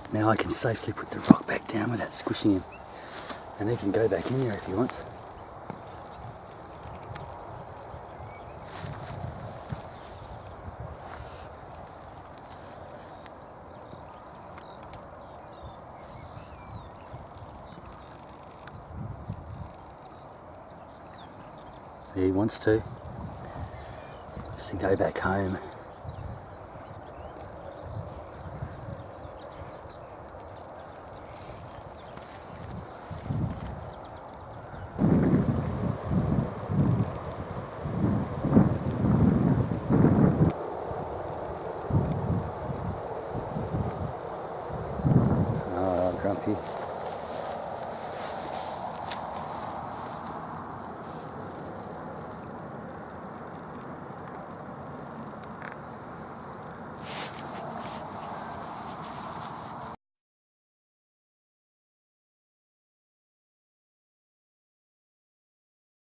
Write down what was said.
Now I can safely put the rock back down without squishing him. And he can go back in there if he wants. He wants to go back home.